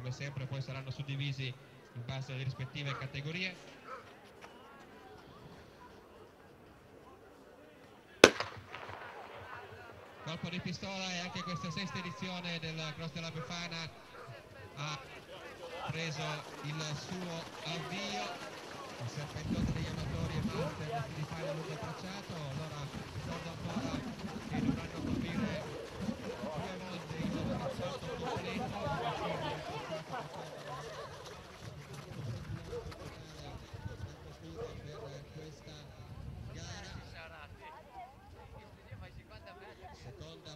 come sempre poi saranno suddivisi in base alle rispettive categorie. Colpo di pistola, e anche questa sesta edizione del Cross della Befana ha preso il suo avvio. Il serpentone degli amatori è parte di fare lungo tracciato. Allora ricordo ancora che dovranno coprire 2 volte il tracciato completo. Per questa gara seconda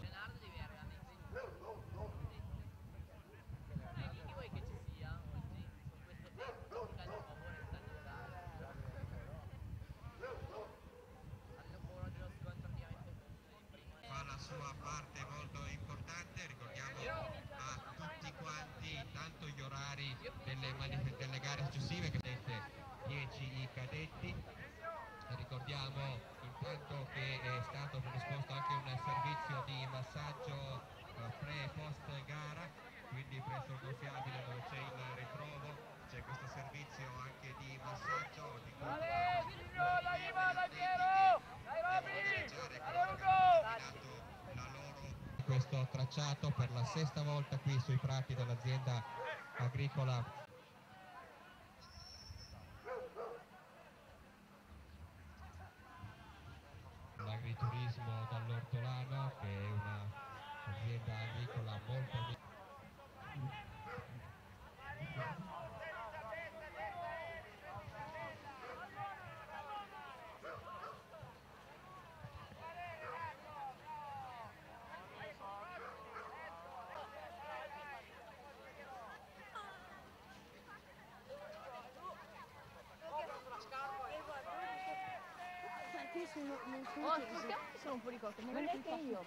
fa la sua parte molto importante. Ricordiamo a tutti quanti intanto gli orari delle gare successive, che sono 10 i cadetti. Ricordiamo intanto che è stato predisposto anche un servizio di massaggio pre e post gara, quindi presso il gonfiabile dove c'è il ritrovo c'è questo servizio anche di massaggio di questo tracciato per la sesta volta qui sui prati dell'azienda agricola. L'agriturismo dall'Ortolano, che è un'azienda agricola molto sono un po' di cose, ma non è che io.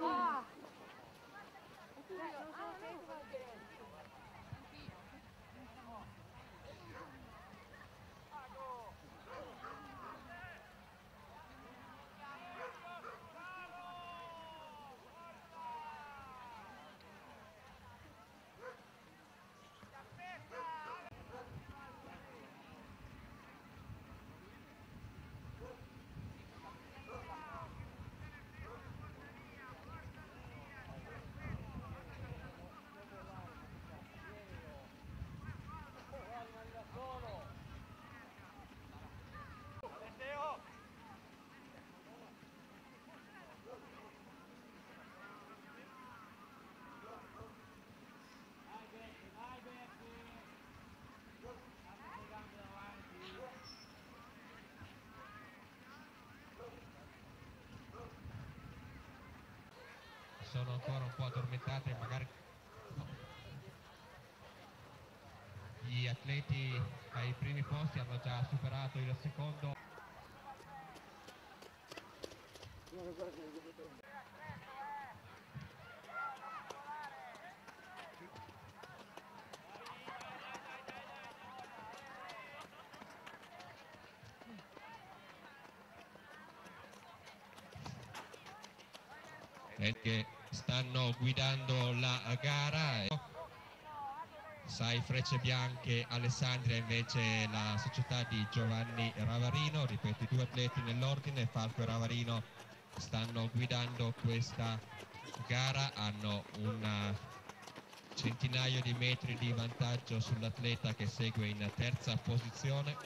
sono ancora un po' addormentate, magari gli atleti ai primi posti hanno già superato il secondo. Che stanno guidando la gara. Sai Frecce Bianche Alessandria invece la società di Giovanni Ravarino. Ripeto, i 2 atleti nell'ordine, Falco e Ravarino, stanno guidando questa gara, hanno un centinaio di metri di vantaggio sull'atleta che segue in terza posizione.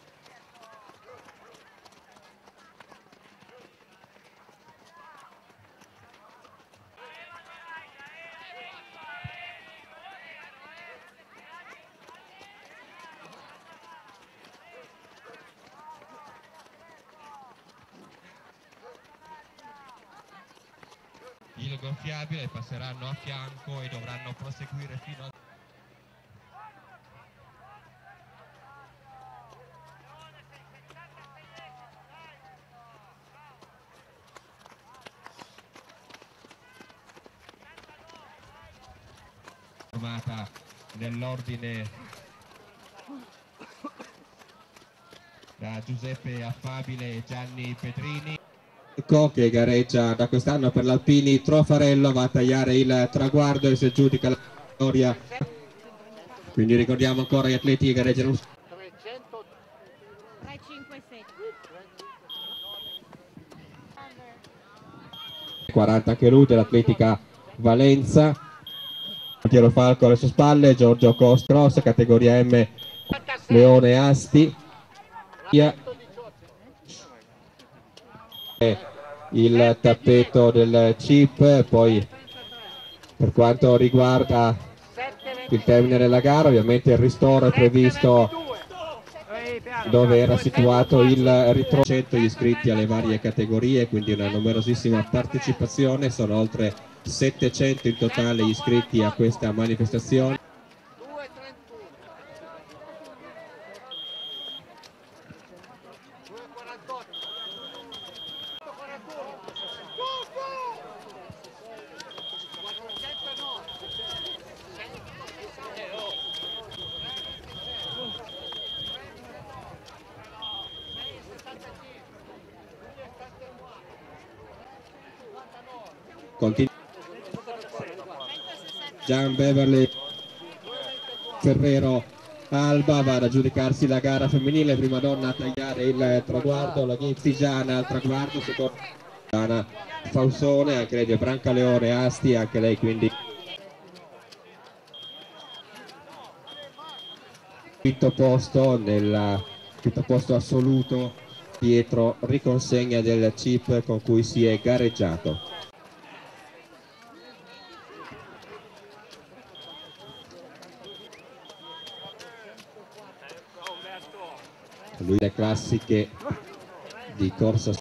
Il gonfiabile passeranno a fianco e dovranno proseguire fino a... formata nell'ordine da Giuseppe Affabile e Gianni Pedrini. Che gareggia da quest'anno per l'Alpini Trofarello, va a tagliare il traguardo e si aggiudica la vittoria. Quindi ricordiamo ancora gli atleti che gareggiano 3, 5, 7. 40 anche lui dell'Atletica Valenza. Piero Falco alle sue spalle, Giorgio Cross, categoria M, Leone Asti. Il tappeto del chip. Poi per quanto riguarda il termine della gara, ovviamente il ristoro è previsto dove era situato il ritrovo. 100 gli iscritti alle varie categorie, quindi una numerosissima partecipazione. Sono oltre 700 in totale gli iscritti a questa manifestazione. Gian Beverly Ferrero Alba va ad aggiudicarsi la gara femminile, prima donna a tagliare il traguardo, la Ghizzigiana al traguardo, seconda Fausone, anche lei di Brancaleone Asti, anche lei quindi quinto posto nel quinto posto assoluto. Pietro riconsegna del chip con cui si è gareggiato. Lui le classiche di corsa